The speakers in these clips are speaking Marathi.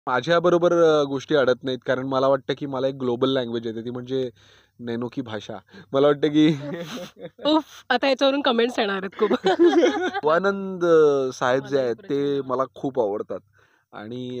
माझ्याबरोबर गोष्टी अडत नाहीत, कारण मला वाटतं की मला एक ग्लोबल लँग्वेज येते, ती म्हणजे नैनो की भाषा. मला वाटतं की उफ, आता याच्यावरून कमेंट्स येणार आहेत खूप. शिवानंद साहेब जे मलाही आहेत ते प्रचंड मला आवडतात. खूप आवडतात. आणि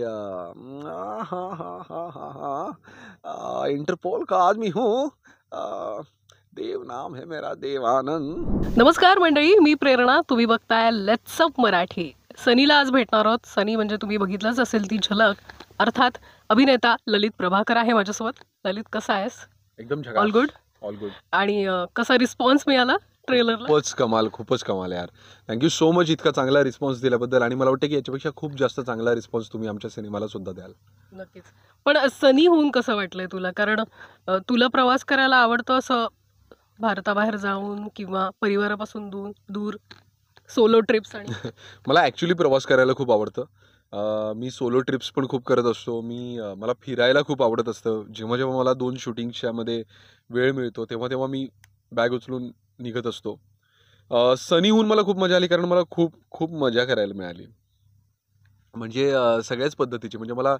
इंटरपोल का आदमी हूँ, देव नाम है मेरा देवानंद. नमस्कार मंडळी, मी प्रेरणा. तुम्ही बघताय लेट्स अप मराठी. सनीला आज भेटणार आहोत. सनी म्हणजे तुम्ही बघितलंच असेल ती झलक, अर्थात अभिनेता ललित प्रभाकर आहे माझ्यासोबत. ललित, कसा आहेस? एकदम ऑल झकास. गुड? All good. आणि कसा रिस्पॉन्स मिळाला ट्रेलरला? खूपच कमाल यार. थँक्यू सो मच इतका चांगला रिस्पॉन्स दिल्याबद्दल. आणि मला वाटतं की याच्यापेक्षा खूप जास्त चांगला रिस्पॉन्स तुम्ही आमच्या सिनेमाला सुद्धा द्याल. नक्कीच. पण सनी होऊन कसं वाटलंय तुला? कारण तुला प्रवास करायला आवडतो असं, भारताबाहेर जाऊन किंवा परिवारापासून दूर दूर सोलो ट्रिप्स आणि मला ॲक्च्युली प्रवास करायला खूप आवडतं. मी सोलो ट्रिप्स पण खूप करत असतो. मला फिरायला खूप आवडत असतं. जेव्हा जेव्हा मला 2 शूटिंग्सच्यामध्ये वेळ मिळतो, तेव्हा तेव्हा मी बॅग उचलून निघत असतो. सनीहून मला खूप मजा आली, कारण मला खूप खूप मजा करायला मिळाली. म्हणजे सगळ्याच पद्धतीची. म्हणजे मला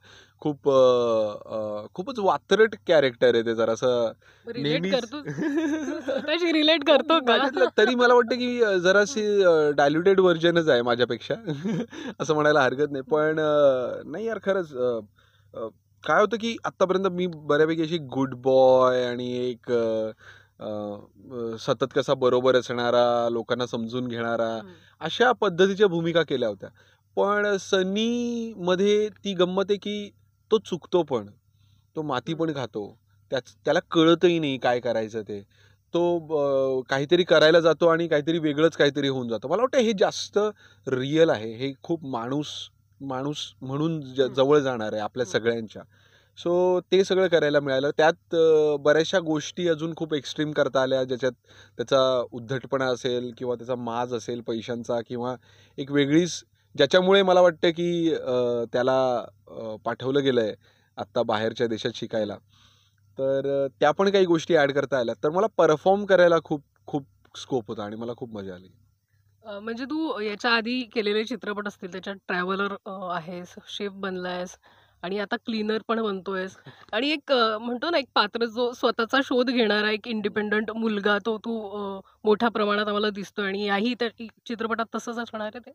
खूपच वात्रट कॅरेक्टर आहे ते, जरासं रिलेट नेहमीच. करतो तू स्वतःशी रिलेट हो, मी करतो का? माझ्यातलं तरी मला वाटतं की जराशी डायल्युटेड व्हर्जनच आहे माझ्यापेक्षा. असं म्हणायला हरकत नाही. पण नाही यार, खरंच अ, काय होतं की आत्तापर्यंत मी बऱ्यापैकी अशी गुड बॉय आणि एक अ, अ, सतत कसा बरोबर असणारा, लोकांना समजून घेणारा, अशा पद्धतीच्या भूमिका केल्या होत्या. पण सनीमध्ये ती गंमत आहे की तो चुकतो पण. तो माती पण खातो. त्याला कळतही नाही काय करायचं ते. तो काहीतरी करायला जातो आणि काहीतरी वेगळंच काहीतरी होऊन जातं. मला वाटतं हे जास्त रिअल आहे. हे खूप माणूस माणूस म्हणून जवळ जाणार आहे आपल्या सगळ्यांच्या. सो ते सगळं करायला मिळालं. त्यात बऱ्याचशा गोष्टी अजून खूप एक्स्ट्रीम करता आल्या, ज्याच्यात त्याचा उद्धटपणा असेल किंवा त्याचा माज असेल पैशांचा, किंवा एक वेगळीच, ज्याच्यामुळे मला वाटतं की त्याला पाठवलं गेलंय आत्ता बाहेरच्या देशात शिकायला. तर त्या पण काही गोष्टी ॲड करता आल्या. तर मला परफॉर्म करायला खूप खूप स्कोप होता आणि मला खूप मजा आली. म्हणजे तू याच्या आधी केलेले चित्रपट असतील, त्याच्यात ट्रॅव्हलर आहेस, शेफ बनलायस आणि आता क्लीनर पण बनतोयस. आणि एक म्हणतो ना, एक पात्र जो स्वतःचा शोध घेणारा एक इंडिपेंडंट मुलगा, तो तू मोठ्या प्रमाणात आम्हाला दिसतोय आणि याही त्या चित्रपटात तसंच असणार आहे ते?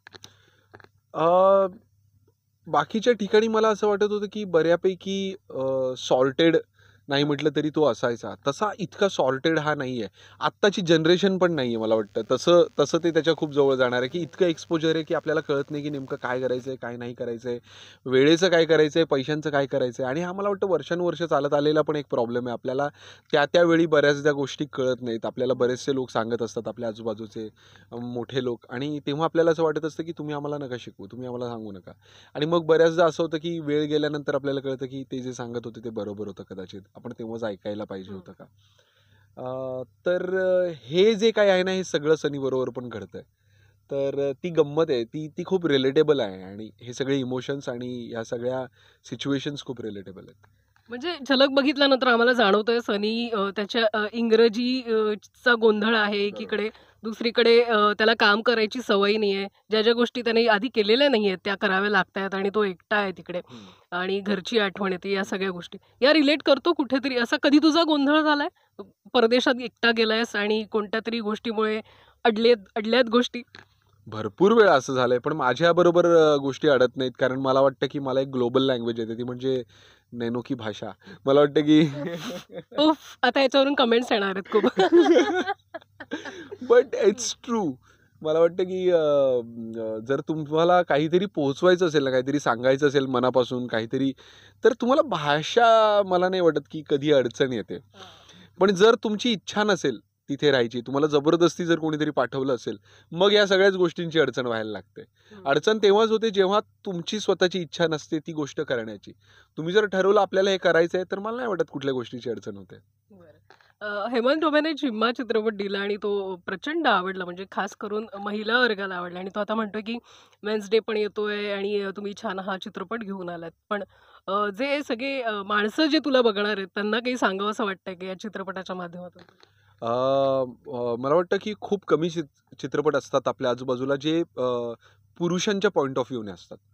अ, बाकीच्या ठिकाणी मला असं वाटत होतं की बऱ्यापैकी सॉर्टेड नाही म्हटलं तरी तो असायचा. तसा इतका सॉर्टेड हा नाही आहे. आत्ताची जनरेशन पण नाही आहे मला वाटतं. तसं तसं ते त्याच्या खूप जवळ जाणार आहे, की इतकं एक्सपोजर आहे की आपल्याला कळत नाही की नेमकं काय करायचं आहे, काय नाही करायचं आहे, वेळेचं काय करायचं आहे, पैशांचं काय करायचं आहे. आणि हा मला वाटतं वर्षानुवर्ष चालत आलेला पण एक प्रॉब्लेम आहे. आपल्याला त्या वेळी बऱ्याचदा गोष्टी कळत नाहीत. आपल्याला बरेचसे लोक सांगत असतात, आपल्या आजूबाजूचे मोठे लोक, आणि तेव्हा आपल्याला असं वाटत असतं की तुम्ही आम्हाला नका शिकवू, तुम्ही आम्हाला सांगू नका. आणि मग बऱ्याचदा असं होतं की वेळ गेल्यानंतर आपल्याला कळतं की ते जे सांगत होते ते बरोबर होतं कदाचित. आपण तेव्हाच ऐकायला पाहिजे होतं का? तर हे जे काही आहे ना, हे सगळं सनीबरोबर पण घडतंय. तर ती गंमत आहे. ती ती खूप रिलेटेबल आहे, आणि हे सगळे इमोशन्स आणि ह्या सगळ्या सिच्युएशन्स खूप रिलेटेबल आहेत. म्हणजे झलक बघितल्यानंतर आम्हाला जाणवतंय सनी त्याच्या इंग्रजी चा गोंधळ आहे बरोबर. एकीकडे, दुसरीकडे त्याला काम करायची सवय नाहीये. ज्या ज्या गोष्टी त्याने आधी केलेल्या नाहीयेत त्या कराव्या लागतायत आणि तो एकटा आहे तिकडे आणि घरची आठवण येते. या सगळ्या गोष्टी या रिलेट करतो कुठेतरी. असा कधी तुझा गोंधळ झालाय? परदेशात एकटा गेलायस आणि कोणत्यातरी गोष्टीमुळे अडल्यात गोष्टी? भरपूर वेळा असं झालंय, पण माझ्याबरोबर गोष्टी अडत नाहीत, कारण मला वाटतं की मला एक ग्लोबल लँग्वेज येते, ती म्हणजे नैनो की भाषा. मला वाटतं की उफ, आता याच्यावरून कमेंट्स येणार आहेत खूप. But it's true. मला वाटतं की जर तुम्हाला काहीतरी पोहोचवायचं असेल ना, काहीतरी सांगायचं असेल मनापासून काहीतरी, तर तुम्हाला भाषा, मला नाही वाटत की कधी अडचण येते. पण जर तुमची इच्छा नसेल तिथे राहायची, तुम्हाला जबरदस्ती जर कोणीतरी पाठवलं असेल, मग या सगळ्याच गोष्टींची अडचण व्हायला लागते. अडचण तेव्हाच होते जेव्हा तुमची स्वतःची इच्छा नसते ती गोष्ट करण्याची. तुम्ही जर ठरवलं आपल्याला हे करायचं आहे, तर मला नाही वाटत कुठल्या गोष्टीची अडचण होते. बरं. हेमंत टोपेने झिम्मा चित्रपट दिला आणि तो प्रचंड आवडला, म्हणजे खास करून महिला वर्गाला आवडला आणि तो आता म्हणतोय की वेन्सडे पण येतोय आणि तुम्ही छान हा चित्रपट घेऊन आलात. पण जे सगळे माणसं जे तुला बघणार आहेत त्यांना काही सांगावंसं वाटतंय की या चित्रपटाच्या माध्यमातून? मला वाटतं की खूप कमी चित्रपट असतात आपल्या आजूबाजूला जे पुरुषांच्या पॉइंट ऑफ व्ह्यूने असतात.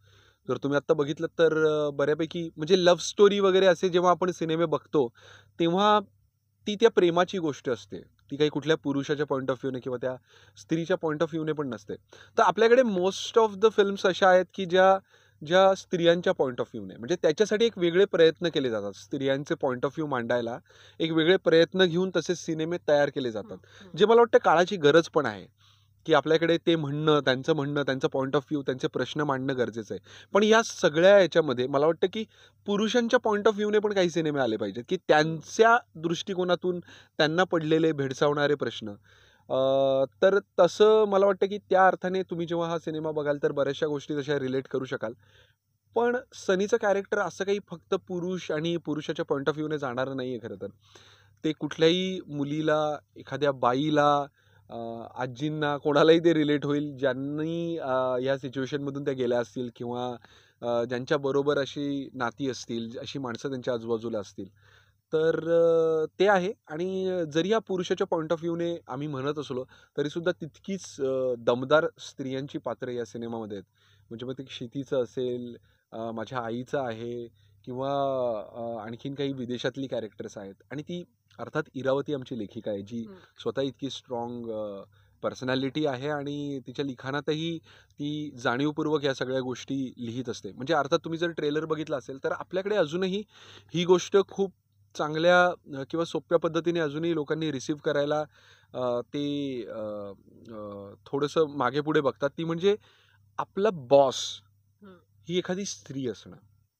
जर तुम्ही आता बघितलं तर बऱ्यापैकी म्हणजे लव्ह स्टोरी वगैरे असे जेव्हा आपण सिनेमे बघतो तेव्हा ती त्या प्रेमाची गोष्ट असते. ती काही कुठल्या पुरुषाच्या पॉइंट ऑफ व्ह्यूने किंवा त्या स्त्रीच्या पॉइंट ऑफ व्ह्यूने पण नसते. तर आपल्याकडे मोस्ट ऑफ द फिल्म्स अशा आहेत की ज्या ज्या स्त्रियांच्या पॉइंट ऑफ व्ह्यूने म्हणजे त्याच्यासाठी एक वेगळे प्रयत्न केले जातात. स्त्रियांचे पॉइंट ऑफ व्ह्यू मांडायला एक वेगळे प्रयत्न घेऊन तसे सिनेमे तयार केले जातात. जे मला वाटतं काळाची गरज पण आहे. की आपल्याकडे ते म्हणणं, त्यांचं पॉइंट ऑफ व्ह्यू, त्यांचे प्रश्न मांडणं गरजेचं आहे. पण या सगळ्या याच्यामध्ये मला वाटतं की पुरुषांच्या पॉइंट ऑफ व्ह्यूने पण काही सिनेमे आले पाहिजेत, की त्यांच्या दृष्टिकोनातून त्यांना पडलेले भेडसावणारे प्रश्न. तर तसं मला वाटतं की त्या अर्थाने तुम्ही जेव्हा हा सिनेमा बघाल तर बऱ्याचशा गोष्टी तशा रिलेट करू शकाल. पण सनीचं कॅरेक्टर असं काही फक्त पुरुष आणि पुरुषाच्या पॉइंट ऑफ व्ह्यूने जाणारं नाहीये खरं तर. ते कुठल्याही मुलीला, एखाद्या बाईला, आजींना कोणालाही ते रिलेट होईल ज्यांनी या सिच्युएशनमधून त्या गेल्या असतील किंवा ज्यांच्याबरोबर अशी नाती असतील, अशी माणसं त्यांच्या आजूबाजूला असतील. तर ते आहे आणि जरी हा पुरुषाच्या पॉइंट ऑफ व्ह्यूने आम्ही म्हणत असलो तरीसुद्धा तितकीच दमदार स्त्रियांची पात्रं या सिनेमामध्ये आहेत. म्हणजे मग ते क्षितीचं असेल, माझ्या आईचं आहे किंवा आणखीन काही विदेशातली कॅरेक्टर्स आहेत आणि ती अर्थात इरावती आमची लेखिका आहे जी स्वतः इतकी स्ट्रॉंग पर्सनॅलिटी आहे आणि तिच्या लिखाणातही ती जाणीवपूर्वक या सगळ्या गोष्टी लिहित असते. म्हणजे अर्थात तुम्ही जर ट्रेलर बघितला असेल तर आपल्याकडे अजूनही ही गोष्ट खूप चांगल्या किंवा सोप्या पद्धतीने अजूनही लोकांनी रिसीव्ह करायला ते थोडंसं मागे पुढे बघतात. ती म्हणजे आपला बॉस ही एखादी स्त्री असणं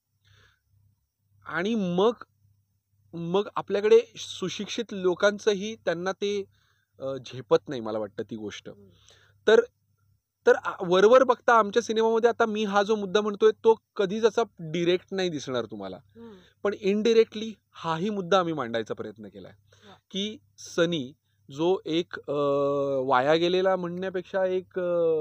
आणि मग मग आपल्याकडे सुशिक्षित लोकांचंही त्यांना ते झेपत नाही मला वाटतं ती गोष्ट. तर तर वरवर बघता आमच्या सिनेमामध्ये आता मी हा जो मुद्दा म्हणतोय तो कधीच असा डिरेक्ट नाही दिसणार तुम्हाला. पण इनडिरेक्टली हाही मुद्दा आम्ही मांडायचा प्रयत्न केलाय की सनी जो एक वाया गेलेला म्हणण्यापेक्षा एक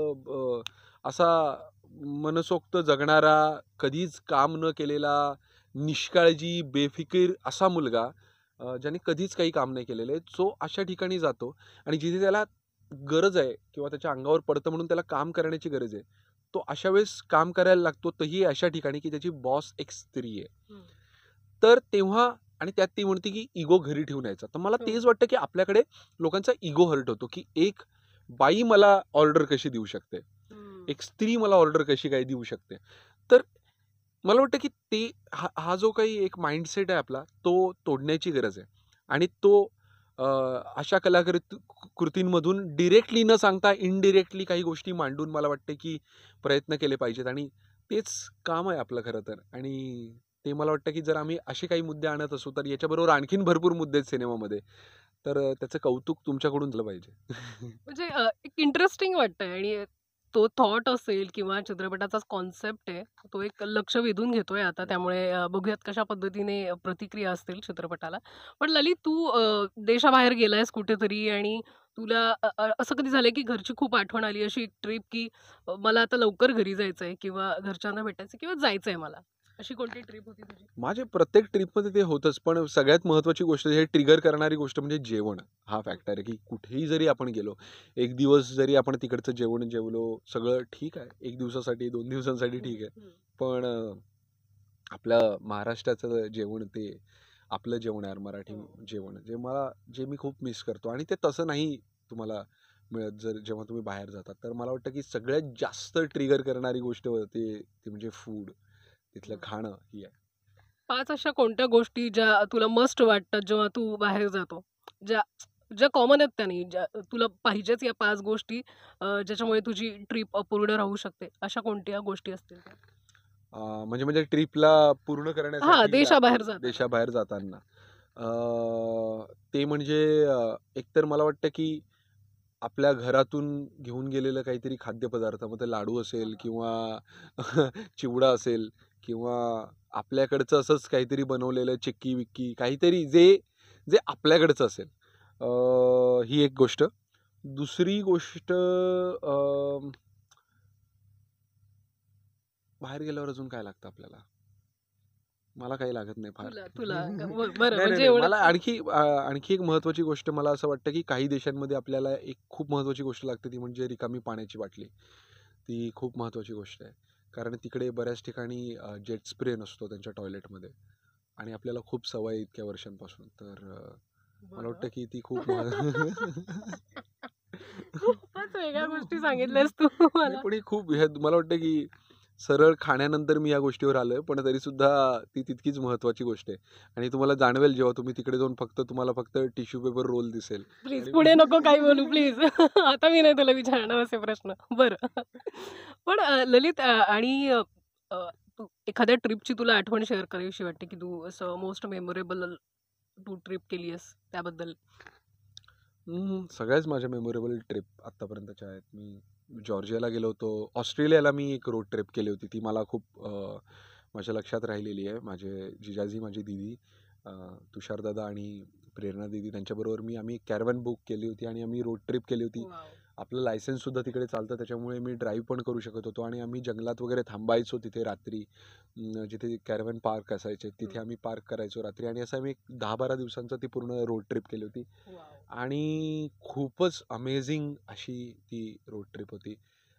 असा मनसोक्त जगणारा, कधीच काम न केलेला, निष्काळजी, बेफिकीर असा मुलगा ज्याने कधीच काही काम नाही केलेलं आहे, जो अशा ठिकाणी जातो आणि जिथे त्याला गरज आहे किंवा त्याच्या अंगावर पडतं म्हणून त्याला काम करण्याची गरज आहे, तो अशा वेळेस काम करायला लागतो, तही अशा ठिकाणी की त्याची बॉस एक स्त्री आहे. तर तेव्हा आणि त्यात ती म्हणते की इगो घरी ठेवून यायचा. तर मला तेच वाटतं की आपल्याकडे लोकांचा इगो हर्ट होतो की एक बाई मला ऑर्डर कशी देऊ शकते, एक स्त्री मला ऑर्डर कशी काय देऊ शकते. तर मला वाटतं की ते हा जो काही एक माइंडसेट आहे आपला तो तोडण्याची गरज आहे आणि तो अशा कृतींमधून डिरेक्टली न सांगता इनडिरेक्टली काही गोष्टी मांडून मला वाटते की प्रयत्न केले पाहिजेत आणि तेच काम आहे आपलं खरं तर. आणि ते मला वाटतं की जर आम्ही असे काही मुद्दे आणत असू तर याच्याबरोबर आणखीन भरपूर मुद्दे आहेत सिनेमामध्ये, तर त्याचं कौतुक तुमच्याकडून झालं पाहिजे. म्हणजे एक इंटरेस्टिंग वाटतंय आणि तो थॉट असेल किंवा चित्रपटाचा कॉन्सेप्ट आहे, तो एक लक्ष वेधून घेतोय आता. त्यामुळे बघूयात कशा पद्धतीने प्रतिक्रिया असतील चित्रपटाला. पण ललित, तू देशाबाहेर गेलायस कुठेतरी आणि तुला असं कधी झालंय की घरची खूप आठवण आली, अशी ट्रिप की मला आता लवकर घरी जायचंय किंवा घरच्यांना भेटायचं किंवा जायचंय मला, अशी कोणती ट्रिप होती तुझी? माझे प्रत्येक ट्रिपमध्ये ते होतच, पण सगळ्यात महत्त्वाची गोष्ट हे ट्रिगर करणारी गोष्ट म्हणजे जेवण. हा फॅक्टर आहे की कुठेही जरी आपण गेलो, एक दिवस जरी आपण तिकडचं जेवण जेवलो, सगळं ठीक आहे. 1 दिवसासाठी, 2 दिवसांसाठी ठीक आहे. पण आपलं महाराष्ट्राचं जेवण ते आपलं जेवण आहे, मराठी जेवण जे मी खूप मिस करतो आणि ते तसं नाही तुम्हाला मिळत जेव्हा तुम्ही बाहेर जातात. तर मला वाटतं की सगळ्यात जास्त ट्रिगर करणारी गोष्ट ती म्हणजे फूड, तिथलं खाणं ही आहे. 5 अशा कोणत्या गोष्टी ज्या तुला मस्ट वाटतात जेव्हा तू बाहेर जातो? ज्या ज्या कॉमन आहेत त्या नाही, ज्या तुला पाहिजेच या 5 गोष्टी ज्याच्यामुळे तुझी ट्रिप अपूर्ण राहू शकते. अशा कोणत्या गोष्टी असतील त्या? म्हणजे ट्रिपला पूर्ण हां, करण्यासाठी देशाबाहेर जाताना. देशाबाहेर जाताना ते म्हणजे एकतर मला वाटतं की आपल्या घरातून घेऊन गेलेलं काहीतरी खाद्यपदार्थ, मग ते लाडू असेल किंवा चिवडा असेल किंवा आपल्याकडचं असंच काहीतरी बनवलेलं चिक्की-विक्की काहीतरी जे जे आपल्याकडचं असेल. ही एक गोष्ट. दुसरी गोष्ट बाहेर गेल्यावर अजून काय लागतं आपल्याला? मला काही लागत नाही फार. तुला तुला बरं नाही, नाही, म्हणजे नाही. मला एवढंच. आणखी एक महत्त्वाची गोष्ट मला असं वाटतं, की काही देशांमध्ये आपल्याला एक खूप महत्त्वाची गोष्ट लागते ती म्हणजे रिकामी पाण्याची बाटली. ती खूप महत्त्वाची गोष्ट आहे. कारण तिकडे बऱ्याच ठिकाणी जेट स्प्रे नसतो त्यांच्या टॉयलेटमध्ये आणि आपल्याला खूप सवय आहे इतक्या वर्षांपासून. तर मला वाटतं की ती खूप खूपच वेगळ्या गोष्टी सांगितल्यास तू नाही, मला. पण ही खूप मला वाटतं की सरळ खाण्यानंतर मी या गोष्टीवर आलोय, पण तरी सुद्धा ती तितकीच महत्वाची गोष्ट आहे. आणि तुम्हाला जाणवेल जेव्हा तुम्ही तिकडे जाऊन तुम्हाला फक्त टिश्यू पेपर रोल दिसेल प्लीज आणि पुढे नको काही बोलू प्लीज. आता मी नाही तुला विचारणार असे प्रश्न. बरं. पण ललित आणि तू एखाद्या ट्रिपची तुला आठवण शेअर करावीशी वाटते की तू असं मोस्ट मेमोरेबल तू ट्रिप केली आहेस त्याबद्दल? सगळ्याच माझ्या मेमोरेबल ट्रिप आत्तापर्यंतच्या आहेत. मी जॉर्जियाला गेलो होतो. ऑस्ट्रेलियाला मी एक रोड ट्रिप केली होती. ती मला खूप माझ्या लक्षात राहिलेली आहे. माझे जिजाजी, माझी दीदी, तुषारदादा आणि प्रेरणा दीदी त्यांच्याबरोबर आम्ही कॅरव्हॅन बुक केली होती आणि आम्ही रोड ट्रिप केली होती. वाव. आपलं लायसन्ससुद्धा तिकडे चालतं, त्याच्यामुळे मी ड्राईव्ह पण करू शकत होतो आणि आम्ही जंगलात वगैरे थांबायचो तिथे रात्री. जिथे कॅरव्हॅन पार्क असायचे तिथे आम्ही पार्क करायचो रात्री आणि असं आम्ही एक 10-12 दिवसांचा ती पूर्ण रोड ट्रिप केली होती. वाव. आणि खूपच अमेझिंग अशी ती रोड ट्रिप होती.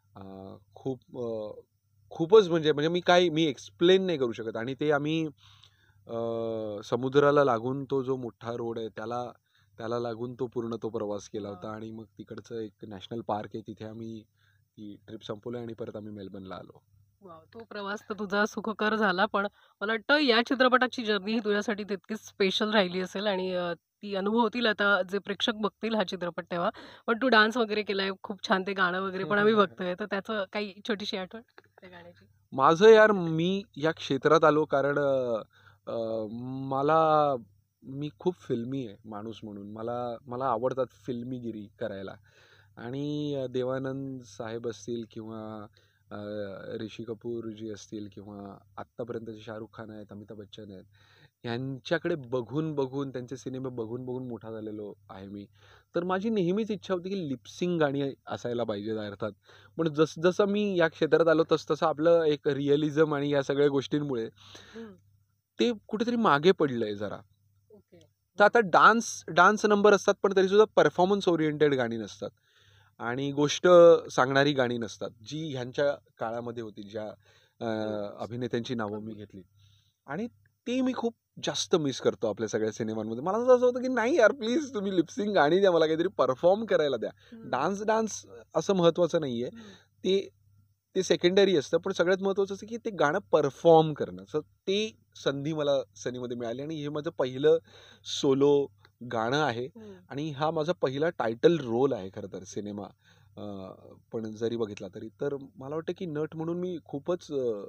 खूपच म्हणजे म्हणजे मी एक्सप्लेन नाही करू शकत. आणि ते आम्ही समुद्राला लागून तो जो मोठा रोड आहे त्याला लागून तो प्रवास केला होता. वाव. आणि मग तिकडचं एक नॅशनल पार्क आहे, तिथे आम्ही ती ट्रिप संपवली आणि परत आम्ही मेलबर्नला आलो. वाव. तो प्रवास तर तुझा सुखकर झाला, पण मला वाटतं या चित्रपटाची जर्नी ही तुझ्यासाठी तितकीच स्पेशल राहिली असेल आणि ती अनुभवतील आता जे प्रेक्षक बघतील हा चित्रपट तेव्हा. पण तू डान्स वगैरे केलाय, खूप छान ते गाणं वगैरे पण आम्ही बघतोय, तर त्याचं काही छोटीशी आठवण त्या गाण्याची? माझं यार, मी या क्षेत्रात आलो कारण अ, मला मी खूप फिल्मी आहे माणूस म्हणून. मला आवडतात फिल्मीगिरी करायला. आणि देवानंद साहेब असतील किंवा अ, ऋषी कपूर जी असतील किंवा आत्तापर्यंतचे शाहरुख खान आहेत, अमिताभ बच्चन आहेत, यांच्याकडे बघून बघून त्यांचे सिनेमे बघून बघून मोठा झालेलो आहे मी. तर माझी नेहमीच इच्छा होती की लिपसिंग गाणी असायला पाहिजेत अर्थात. पण जसं मी या क्षेत्रात आलो तसं आपलं एक रिअलिझम आणि या सगळ्या गोष्टींमुळे हम्म. ते कुठेतरी मागे पडलंय जरा. ओके. तर आता डान्स नंबर असतात, पण तरी सुद्धा परफॉर्मन्स ओरिएंटेड गाणी नसतात आणि गोष्ट सांगणारी गाणी नसतात, जी ह्यांच्या काळामध्ये होती, ज्या अभिनेत्यांची नावं मी घेतली. आणि ते मी खूप जास्त मिस करतो आपल्या सगळ्या सिनेमांमध्ये. मला असं होतं की नाही यार, प्लीज तुम्ही लिपसिंग गाणी द्या, मला काहीतरी परफॉर्म करायला द्या. डान्स असं महत्वाचं नाहीये, ते ते सेकंडरी असतं. पण सगळ्यात महत्वाचं असतं की ते गाणं परफॉर्म करणं. सो ते संधी मला सनीमध्ये मिळाली आणि हे माझं पहिलं सोलो गाणं आहे आणि हा माझा पहिला टायटल रोल आहे खरं तर सिनेमा पण जरी बघितला तरी. तर मला वाटतं की नट म्हणून मी खूपच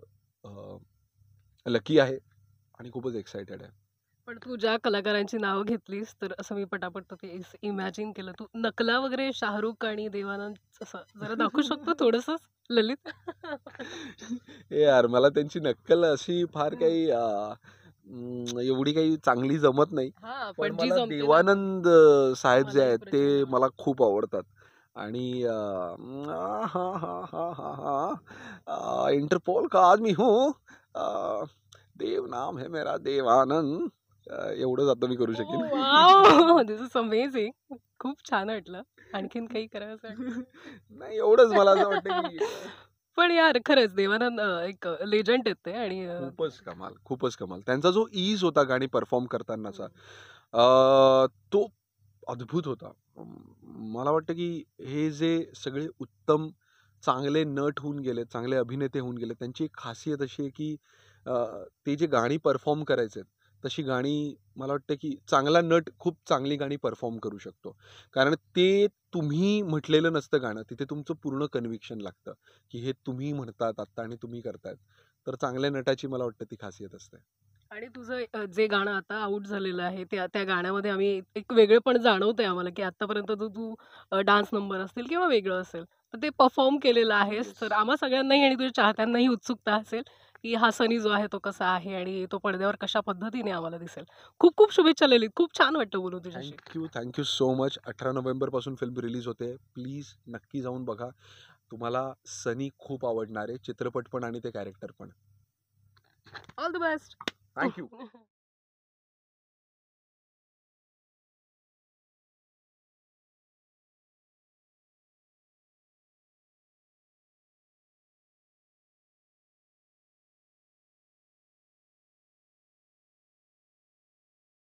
लकी आहे आणि खूपच एक्सायटेड आहे. पण तू ज्या कलाकारांची नावं घेतलीस, तर असं मी पटापट ते इमॅजिन केलं. तू नकला वगैरे शाहरुख आणि देवानंद असं जरा दाखवू शकतो थोडंसं ललित? ए यार, मला त्यांची नक्कल अशी फार काही एवढी काही चांगली जमत नाही. हां, पण पण जी मला जमते दाखव. देवानंद साहेब जे मलाही आहेत ते प्रचंड मला आवडतात. खूप आवडतात. आणि हा हा हा हा हा इंटरपोल का आदमी हूँ, अ, देव नाम है मेरा देवानंद. एवढंच आता मी करू शकेन. Oh wow! This is amazing. खूप छान वाटलं. आणखीन काही करावंसं वाटतं? नाही, एवढंच मला असं वाटतं की पण यार खरंच देवानंद एक लेजंड आहेत ते आणि खूपच कमाल. त्यांचा जो ईज होता गाणी परफॉर्म करतानाचा, तो अद्भुत होता. मला वाटतं की हे जे सगळे उत्तम चांगले नट होऊन गेले, चांगले अभिनेते होऊन गेले, त्यांची एक खासियत अशी आहे की ते जे गाणी परफॉर्म करायचे तशी गाणी, मला वाटतं की चांगला नट खूप चांगली गाणी परफॉर्म करू शकतो. कारण ते तुम्ही म्हटलेलं नसतं गाणं, तिथे तुमचं पूर्ण कन्व्हिक्शन लागतं की हे तुम्ही म्हणतात आत्ता आणि तुम्ही करतायत. तर चांगल्या नटाची मला वाटतं ती खासियत असते. आणि तुझं जे गाणं आता आउट झालेलं आहे त्या त्या गाण्यामध्ये आम्ही एक वेगळेपण जाणवतंय आम्हाला, की आतापर्यंत तू डान्स नंबर असतील किंवा वेगळं असेल, तर ते परफॉर्म केलेलं आहेस. येस. तर आम्हा सगळ्यांनाही आणि तुझ्या चाहत्यांनाही उत्सुकता असेल, की हा सनी जो आहे तो कसा आहे आणि तो पडद्यावर कशा पद्धतीने आम्हाला दिसेल. खूप खूप शुभेच्छा ललित. खूप छान वाटतं बोलून तुझ्याशी. Thank you so much. 18 नोव्हेंबरपासून फिल्म रिलीज होते. प्लीज नक्की जाऊन बघा. तुम्हाला सनी खूप आवडणार आहे, चित्रपट पण आणि ते कॅरेक्टर पण. All the best. थँक्यू.